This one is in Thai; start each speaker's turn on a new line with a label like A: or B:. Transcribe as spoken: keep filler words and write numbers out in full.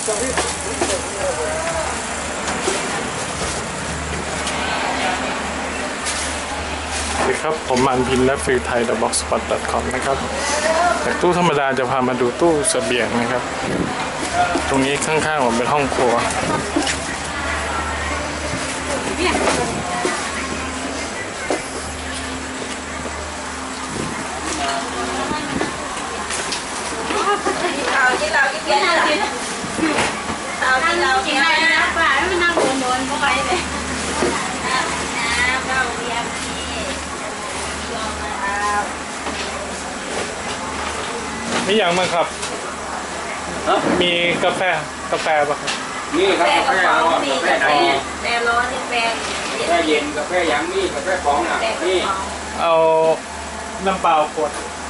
A: ครับผมมันพินและฟรีไทย เดอะ บ็อกซ์ สปอต ดอท คอม นะครับจากตู้ธรรมดาจะพามาดูตู้เสบียงนะครับตรงนี้ข้างๆผมเป็นห้องครัว
B: เอาที่เราที่เกียร์เอาที่เอาที่เราที่ไหนนะป้าไม่นั่งโดนโดนเข้าไปเลยน้ำเราเรียมนี่ลองมาเอา
A: มีอย่างมั้งครับมีกาแฟกาแฟป่ะครับ
C: นี่ครับกาแฟร้อนกาแฟไหน
B: แฟร้อนนี่แฟ
C: กาแฟเย็นกาแฟยังนี่กาแฟฟองน่ะนี่
A: เอาน้ำเปล่าขวด